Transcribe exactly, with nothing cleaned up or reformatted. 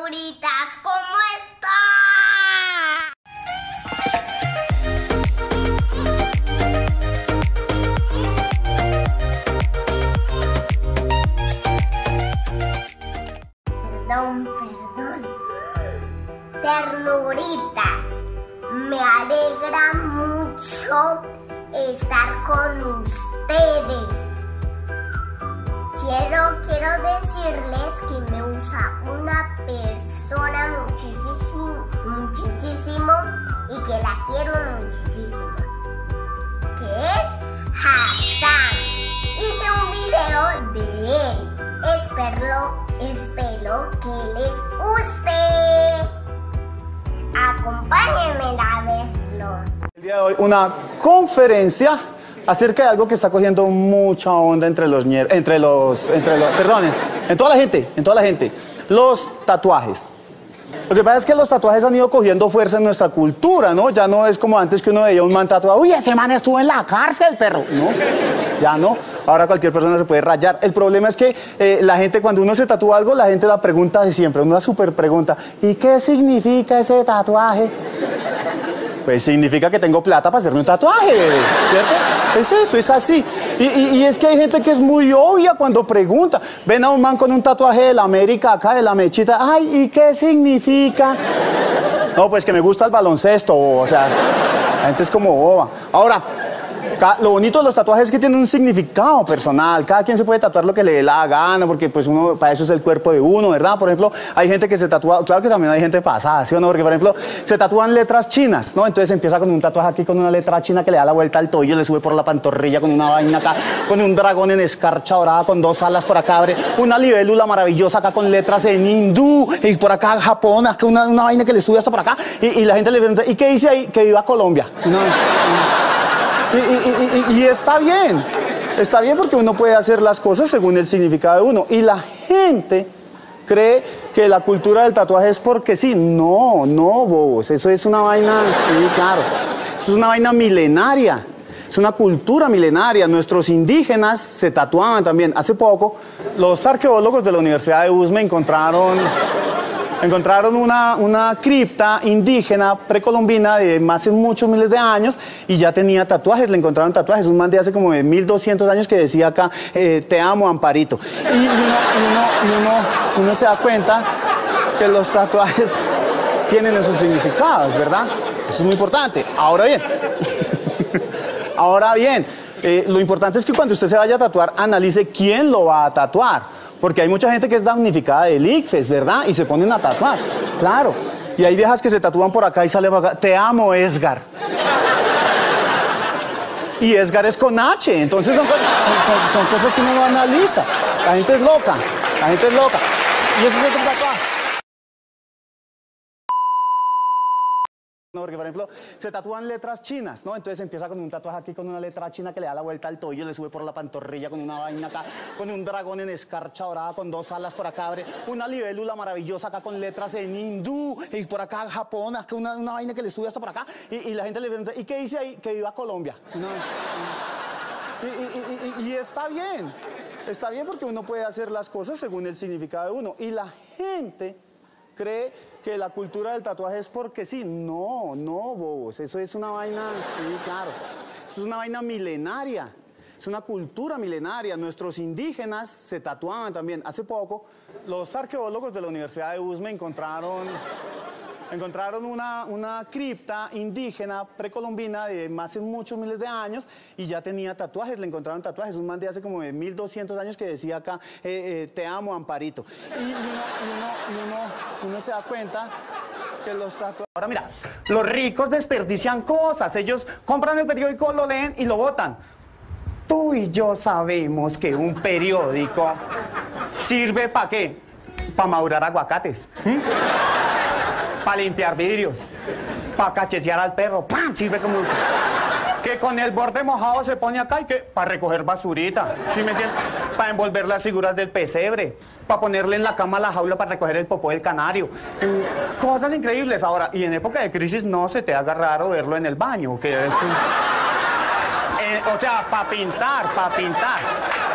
ternuritas, ¿cómo están? Perdón, perdón. Ternuritas, me alegra mucho estar con ustedes. Quiero, quiero decirles que me usa una persona muchísimo, muchísimo y que la quiero muchísimo, que es Hassan. Hice un video de él. Espero, espero que les guste. Acompáñenme a verlo. El día de hoy una conferencia acerca de algo que está cogiendo mucha onda entre los entre los entre los perdonen, en toda la gente, en toda la gente, los tatuajes. Lo que pasa es que los tatuajes han ido cogiendo fuerza en nuestra cultura, ¿no? Ya no es como antes que uno veía un man tatuado, uy, ese man estuvo en la cárcel, perro. No, ya no. Ahora cualquier persona se puede rayar. El problema es que eh, la gente, cuando uno se tatúa algo, la gente la pregunta de siempre, una super pregunta, ¿y qué significa ese tatuaje? Pues significa que tengo plata para hacerme un tatuaje, ¿cierto? Es eso, es así. Y, y, y es que hay gente que es muy obvia cuando pregunta. Ven a un man con un tatuaje de la América acá, de la mechita. Ay, ¿y qué significa? No, pues que me gusta el baloncesto, o sea, la gente es como boba. Ahora, lo bonito de los tatuajes es que tienen un significado personal. Cada quien se puede tatuar lo que le dé la gana, porque pues uno, para eso es el cuerpo de uno, ¿verdad? Por ejemplo, hay gente que se tatúa, claro que también hay gente pasada, ¿sí o no? Porque, por ejemplo, se tatúan letras chinas, ¿no? Entonces empieza con un tatuaje aquí con una letra china que le da la vuelta al tobillo, le sube por la pantorrilla con una vaina acá, con un dragón en escarcha dorada, con dos alas por acá, abre una libélula maravillosa acá con letras en hindú, y por acá Japón, acá una, una vaina que le sube hasta por acá, y, y la gente le pregunta, ¿y qué dice ahí? Que viva Colombia. No, no. Y, y, y, y está bien, está bien porque uno puede hacer las cosas según el significado de uno. Y la gente cree que la cultura del tatuaje es porque sí. No, no, bobos, eso es una vaina, sí, claro, eso es una vaina milenaria, es una cultura milenaria. Nuestros indígenas se tatuaban también. Hace poco, los arqueólogos de la Universidad de U S M A encontraron... Encontraron una, una cripta indígena precolombina de hace muchos miles de años y ya tenía tatuajes, le encontraron tatuajes. Un man de hace como de mil doscientos años que decía acá, eh, te amo, Amparito. Y uno, uno, uno, uno se da cuenta que los tatuajes tienen esos significados, ¿verdad? Eso es muy importante. Ahora bien, ahora bien, eh, lo importante es que cuando usted se vaya a tatuar, analice quién lo va a tatuar. Porque hay mucha gente que es damnificada del I C F E S, ¿verdad? Y se ponen a tatuar, claro. Y hay viejas que se tatúan por acá y sale por acá, te amo, Esgar. Y Esgar es con H, entonces son, son, son, son cosas que uno no analiza. La gente es loca, la gente es loca. Y eso es otro tatuaje. Porque, por ejemplo, se tatúan letras chinas, ¿no? Entonces empieza con un tatuaje aquí con una letra china que le da la vuelta al tobillo, le sube por la pantorrilla con una vaina acá, con un dragón en escarcha dorada, con dos alas por acá, abre una libélula maravillosa acá con letras en hindú, y por acá Japón, acá una, una vaina que le sube hasta por acá, y, y la gente le pregunta, ¿y qué dice ahí? Que viva Colombia. No, y, y, y, y está bien, está bien porque uno puede hacer las cosas según el significado de uno. Y la gente cree que la cultura del tatuaje es porque sí. No, no, bobos, eso es una vaina, sí, claro, eso es una vaina milenaria, es una cultura milenaria. Nuestros indígenas se tatuaban también. Hace poco, los arqueólogos de la Universidad de U S M A encontraron, encontraron una, una cripta indígena precolombina de hace muchos miles de años y ya tenía tatuajes, le encontraron tatuajes. Un man de hace como de mil doscientos años que decía acá, eh, eh, te amo, Amparito. Y uno, uno, uno, uno se da cuenta que los tatuajes... Ahora mira, los ricos desperdician cosas. Ellos compran el periódico, lo leen y lo botan. Tú y yo sabemos que un periódico sirve ¿para qué? Para madurar aguacates. ¿Mm? Para limpiar vidrios, para cachetear al perro, ¡pam! Sirve como... Que con el borde mojado se pone acá y que... Para recoger basurita, ¿sí me entiendes? Para envolver las figuras del pesebre, para ponerle en la cama la jaula para recoger el popó del canario. Cosas increíbles. Ahora, y en época de crisis no se te haga raro verlo en el baño, que es un... eh, o sea, para pintar, para pintar.